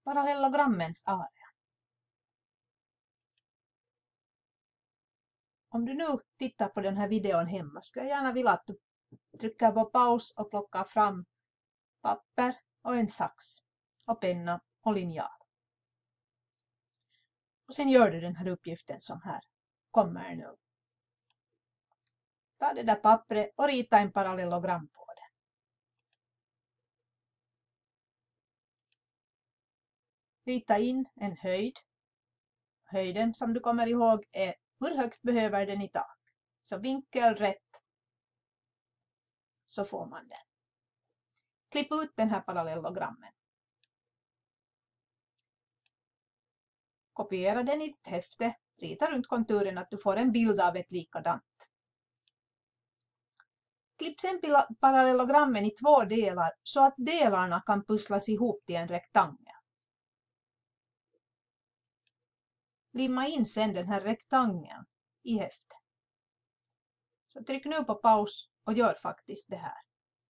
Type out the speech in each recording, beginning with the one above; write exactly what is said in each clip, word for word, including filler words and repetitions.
parallellogrammens area. Om du nu tittar på den här videon hemma skulle jag gärna vilja att du trycker på paus och plockar fram papper och en sax och penna och linjal. Och sen gör du den här uppgiften som här kommer nu. Ta det där pappret och rita en parallellogram på det. Rita in en höjd. Höjden som du kommer ihåg är hur högt behöver den i tak. Så vinkel rätt. Så får man den. Klipp ut den här parallellogrammen. Kopiera den i ditt häfte. Rita runt konturen att du får en bild av ett likadant. Klipp sen parallellogrammen i två delar så att delarna kan pusslas ihop till en rektangel. Limma in sen den här rektangeln i häftet. Så tryck nu på paus och gör faktiskt det här.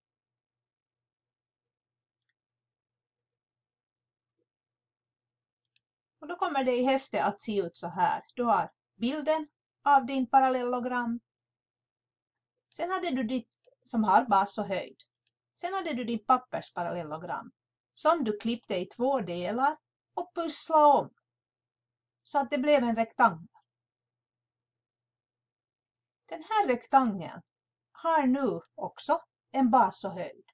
Och då kommer det i häftet att se ut så här. Du har bilden av din parallellogram. Sen hade du ditt som har bas och höjd. Sen hade du din pappersparallellogram som du klippte i två delar och pusslade om. Så att det blev en rektangel. Den här rektangeln har nu också en bas och höjd.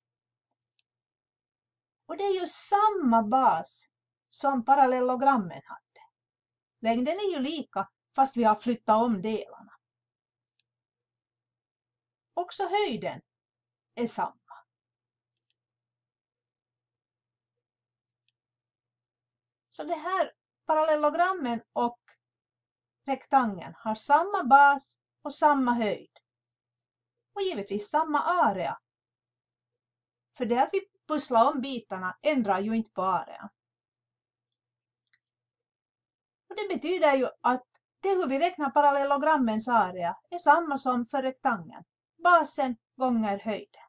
Och det är ju samma bas som parallellogrammen hade. Längden är ju lika fast vi har flyttat om delarna. Också höjden är samma. Så det här parallellogrammen och rektangeln har samma bas och samma höjd. Och givetvis samma area. För det att vi pusslar om bitarna ändrar ju inte på arean. Och det betyder ju att det hur vi räknar parallellogrammens area är samma som för rektangeln. Basen gånger höjden.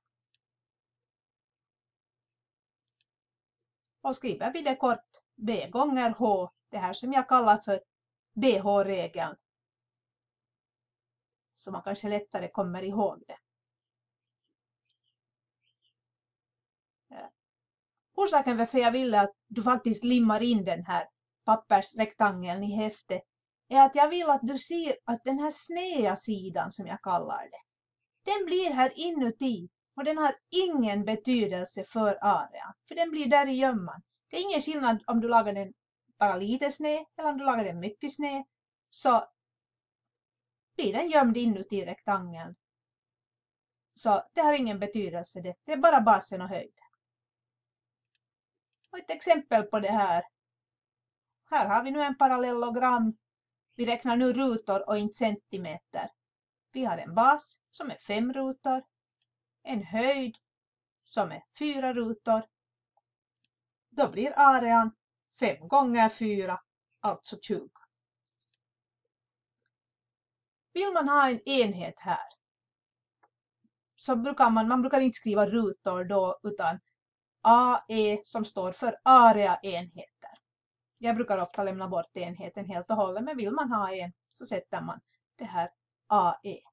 Och skriver vi det kort B gånger H. Det här som jag kallar för B H-regeln. Så man kanske lättare kommer ihåg det. Orsaken varför jag ville att du faktiskt limmar in den här pappersrektangeln i häftet är att jag vill att du ser att den här sneda sidan som jag kallar det, den blir här inuti och den har ingen betydelse för arean. För den blir där i gömman. Det är ingen skillnad om du lagar den bara lite sned eller om du lagar den mycket sned. Så blir den gömd inuti rektangeln. Så det har ingen betydelse. Det, det är bara basen och höjden. Och ett exempel på det här. Här har vi nu en parallellogram. Vi räknar nu rutor och inte centimeter. Vi har en bas som är fem rutor. En höjd som är fyra rutor. Då blir arean fem gånger fyra, alltså tjugo. Vill man ha en enhet här så brukar man, man brukar inte skriva rutor då utan A E som står för area-enheter. Jag brukar ofta lämna bort enheten helt och hållet, men vill man ha en så sätter man det här A E.